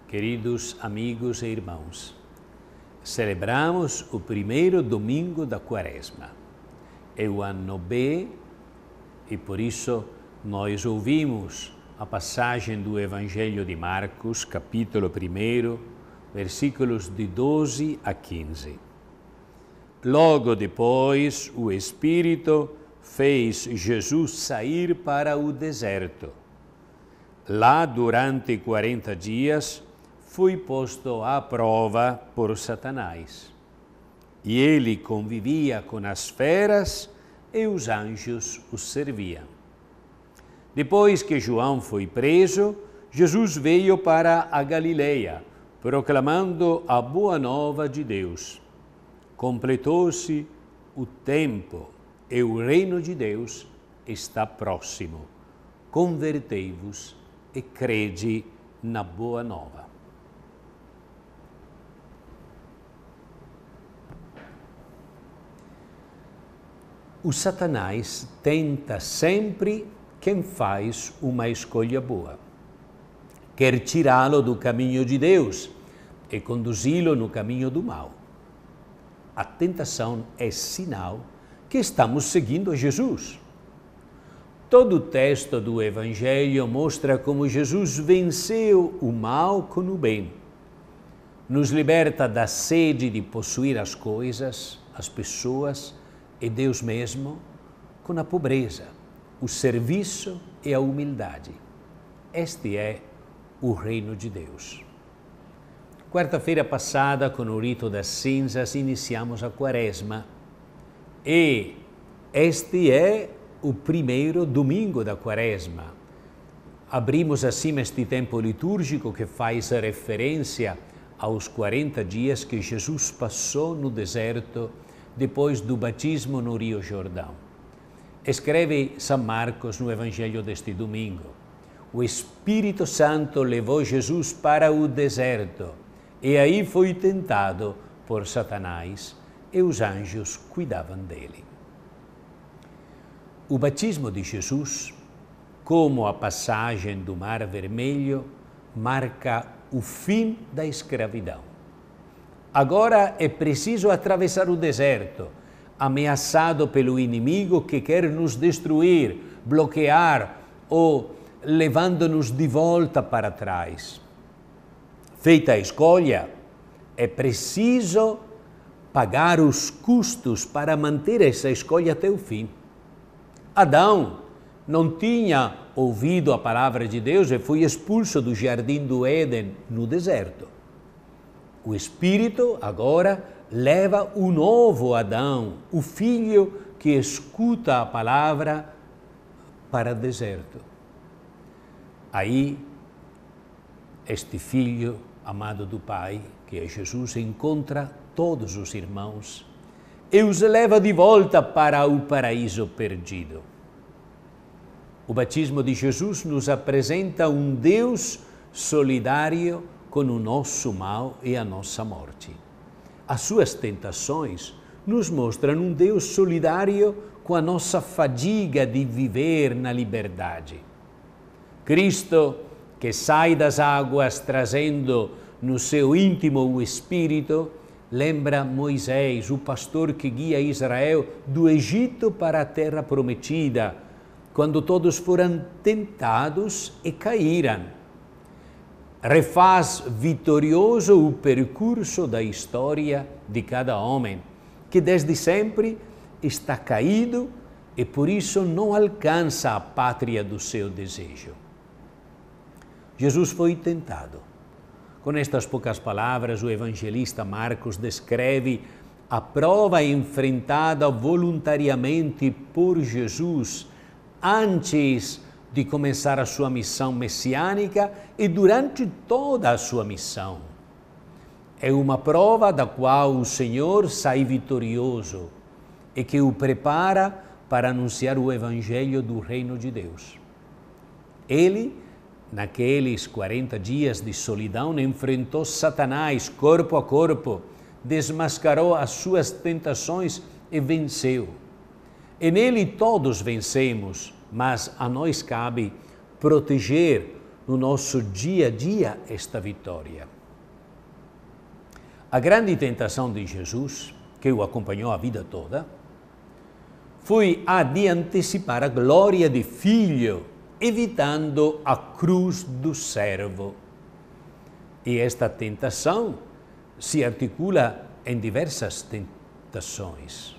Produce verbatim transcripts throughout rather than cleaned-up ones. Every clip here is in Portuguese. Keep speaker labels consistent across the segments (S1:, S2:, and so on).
S1: Queridos amigos e irmãos, celebramos o primeiro domingo da Quaresma. É o ano B e por isso nós ouvimos a passagem do Evangelho de Marcos, capítulo um, versículos de doze a quinze. Logo depois, o Espírito fez Jesus sair para o deserto. Lá, durante quarenta dias, foi posto à prova por Satanás. E ele convivia com as feras e os anjos os serviam. Depois que João foi preso, Jesus veio para a Galileia, proclamando a boa nova de Deus. Completou-se o tempo e o reino de Deus está próximo. Convertei-vos e crede na boa nova. O Satanás tenta sempre quem faz uma escolha boa. Quer tirá-lo do caminho de Deus e conduzi-lo no caminho do mal. A tentação é sinal que estamos seguindo a Jesus. Todo o texto do Evangelho mostra como Jesus venceu o mal com o bem. Nos liberta da sede de possuir as coisas, as pessoas e Deus mesmo, com a pobreza, o serviço e a humildade. Este é o reino de Deus. Quarta-feira passada, com o rito das cinzas, iniciamos a Quaresma e este é o primeiro domingo da Quaresma. Abrimos assim este tempo litúrgico que faz referência aos quarenta dias que Jesus passou no deserto depois do batismo no Rio Jordão. Escreve São Marcos no Evangelho deste domingo: o Espírito Santo levou Jesus para o deserto e aí foi tentado por Satanás e os anjos cuidavam dele. O batismo de Jesus, como a passagem do Mar Vermelho, marca o fim da escravidão. Agora é preciso atravessar o deserto, ameaçado pelo inimigo que quer nos destruir, bloquear ou levando-nos de volta para trás. Feita a escolha, é preciso pagar os custos para manter essa escolha até o fim. Adão não tinha ouvido a palavra de Deus e foi expulso do jardim do Éden no deserto. O Espírito agora leva o novo Adão, o filho que escuta a palavra, para o deserto. Aí, este filho amado do Pai, que é Jesus, encontra todos os irmãos e os leva de volta para o paraíso perdido. O batismo de Jesus nos apresenta um Deus solidário com o nosso mal e a nossa morte. As suas tentações nos mostram um Deus solidário com a nossa fadiga de viver na liberdade. Cristo, que sai das águas trazendo no seu íntimo o Espírito, lembra Moisés, o pastor que guia Israel do Egito para a terra prometida, quando todos foram tentados e caíram. Refaz vitorioso o percurso da história de cada homem, que desde sempre está caído e por isso não alcança a pátria do seu desejo. Jesus foi tentado. Com estas poucas palavras, o evangelista Marcos descreve a prova enfrentada voluntariamente por Jesus antes de começar a sua missão messiânica e durante toda a sua missão. É uma prova da qual o Senhor sai vitorioso e que o prepara para anunciar o Evangelho do Reino de Deus. Ele, naqueles quarenta dias de solidão, enfrentou Satanás corpo a corpo, desmascarou as suas tentações e venceu. E nele todos vencemos, mas a nós cabe proteger no nosso dia a dia esta vitória. A grande tentação de Jesus, que o acompanhou a vida toda, foi a de antecipar a glória de filho, evitando a cruz do servo. E esta tentação se articula em diversas tentações.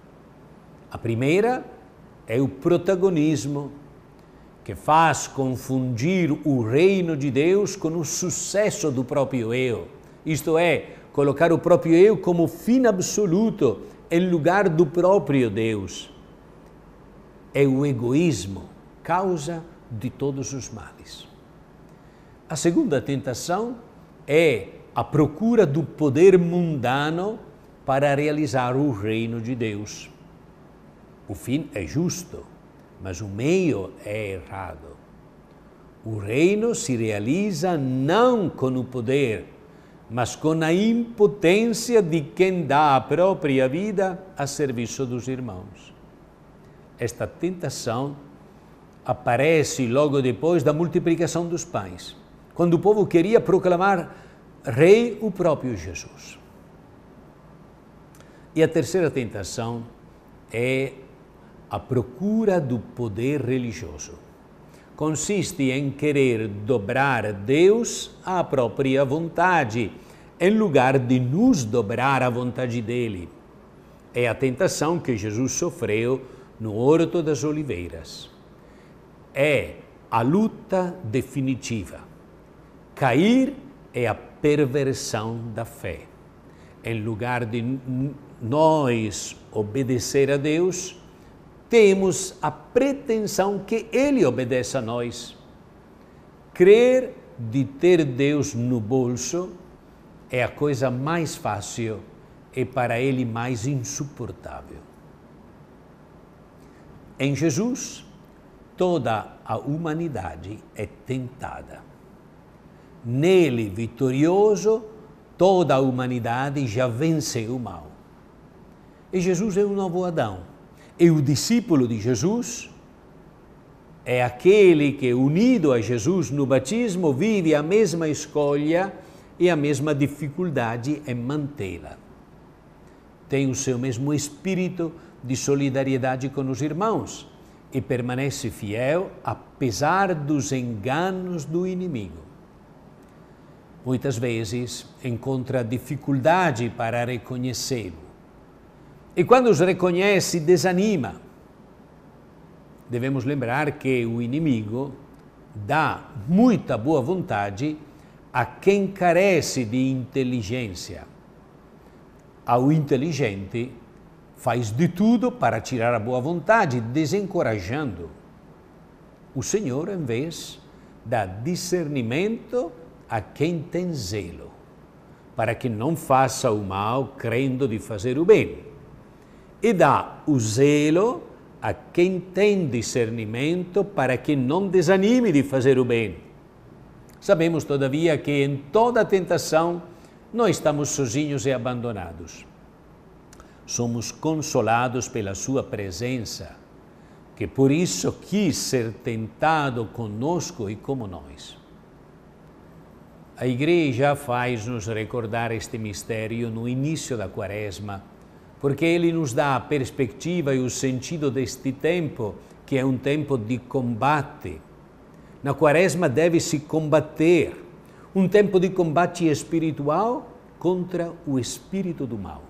S1: A primeira é o protagonismo, que faz confundir o reino de Deus com o sucesso do próprio eu, isto é, colocar o próprio eu como fim absoluto em lugar do próprio Deus. É o egoísmo, causa de todos os males. A segunda tentação é a procura do poder mundano para realizar o reino de Deus. O fim é justo, mas o meio é errado. O reino se realiza não com o poder, mas com a impotência de quem dá a própria vida a serviço dos irmãos. Esta tentação aparece logo depois da multiplicação dos pães, quando o povo queria proclamar rei o próprio Jesus. E a terceira tentação é a procura do poder religioso. Consiste em querer dobrar Deus à própria vontade, em lugar de nos dobrar à vontade dele. É a tentação que Jesus sofreu no Horto das Oliveiras. É a luta definitiva. Cair é a perversão da fé. Em lugar de nós obedecer a Deus, temos a pretensão que Ele obedeça a nós. Crer de ter Deus no bolso é a coisa mais fácil e para Ele mais insuportável. Em Jesus, toda a humanidade é tentada. Nele, vitorioso, toda a humanidade já venceu o mal. E Jesus é o novo Adão. E o discípulo de Jesus é aquele que, unido a Jesus no batismo, vive a mesma escolha e a mesma dificuldade em mantê-la. Tem o seu mesmo espírito de solidariedade com os irmãos e permanece fiel apesar dos enganos do inimigo. Muitas vezes encontra dificuldade para reconhecê-lo. E quando os reconhece, desanima. Devemos lembrar que o inimigo dá muita boa vontade a quem carece de inteligência. Ao inteligente, faz de tudo para tirar a boa vontade, desencorajando. O Senhor, em vez, dá discernimento a quem tem zelo, para que não faça o mal crendo de fazer o bem. E dá o zelo a quem tem discernimento para que não desanime de fazer o bem. Sabemos, todavia, que em toda tentação não estamos sozinhos e abandonados. Somos consolados pela sua presença, que por isso quis ser tentado conosco e como nós. A Igreja faz-nos recordar este mistério no início da Quaresma, porque ele nos dá a perspectiva e o sentido deste tempo, que é um tempo de combate. Na Quaresma deve-se combater, um tempo de combate espiritual contra o espírito do mal.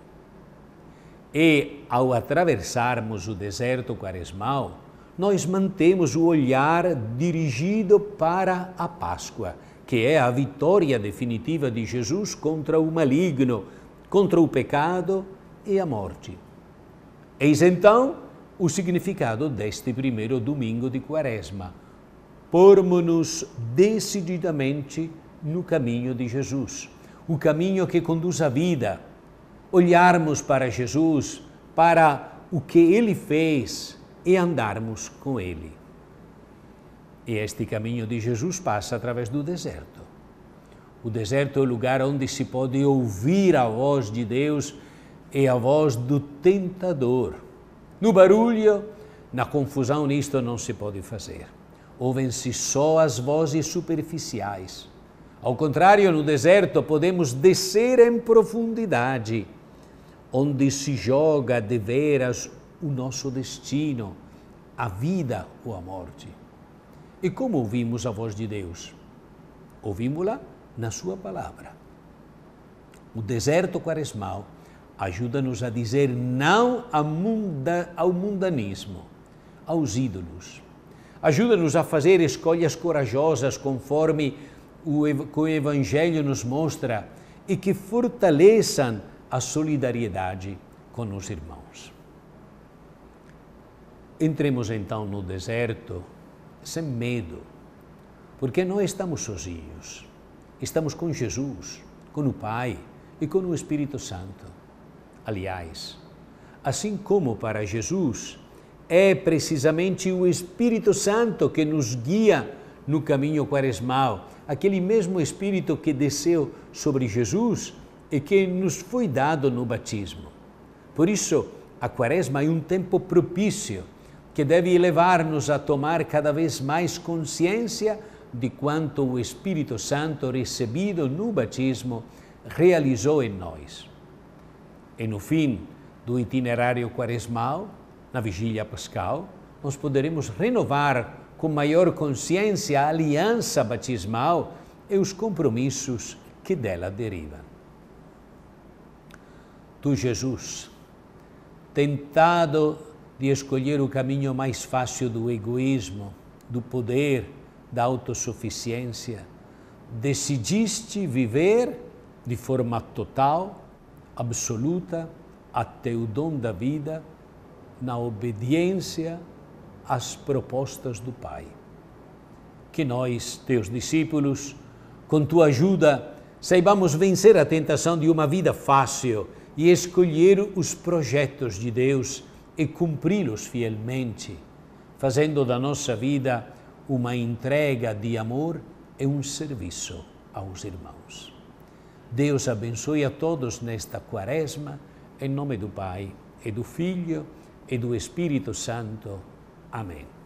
S1: E, ao atravessarmos o deserto quaresmal, nós mantemos o olhar dirigido para a Páscoa, que é a vitória definitiva de Jesus contra o maligno, contra o pecado e a morte. Eis então o significado deste primeiro domingo de Quaresma. Pormos-nos decididamente no caminho de Jesus, o caminho que conduz à vida. Olharmos para Jesus, para o que Ele fez e andarmos com Ele. E este caminho de Jesus passa através do deserto. O deserto é o lugar onde se pode ouvir a voz de Deus e a voz do tentador. No barulho, na confusão, nisto não se pode fazer. ouvem-se só as vozes superficiais. Ao contrário, no deserto podemos descer em profundidade, onde se joga de veras o nosso destino, a vida ou a morte. E como ouvimos a voz de Deus? Ouvimos-la na sua palavra. O deserto quaresmal ajuda-nos a dizer não ao mundanismo, aos ídolos. Ajuda-nos a fazer escolhas corajosas conforme o, o Evangelho nos mostra e que fortaleçam a solidariedade com os irmãos. Entremos então no deserto sem medo, porque não estamos sozinhos. Estamos com Jesus, com o Pai e com o Espírito Santo. Aliás, assim como para Jesus, é precisamente o Espírito Santo que nos guia no caminho quaresmal, aquele mesmo Espírito que desceu sobre Jesus e que nos foi dado no batismo. Por isso, a Quaresma é um tempo propício que deve levar-nos a tomar cada vez mais consciência de quanto o Espírito Santo recebido no batismo realizou em nós. E no fim do itinerário quaresmal, na vigília pascal, nós poderemos renovar com maior consciência a aliança batismal e os compromissos que dela derivam. Tu, Jesus, tentado de escolher o caminho mais fácil do egoísmo, do poder, da autossuficiência, decidiste viver de forma total, absoluta, até o dom da vida, na obediência às propostas do Pai. Que nós, teus discípulos, com tua ajuda, saibamos vencer a tentação de uma vida fácil e escolher os projetos de Deus e cumpri-los fielmente, fazendo da nossa vida uma entrega de amor e um serviço aos irmãos. Deus abençoe a todos nesta Quaresma, em nome do Pai, e do Filho, e do Espírito Santo. Amém.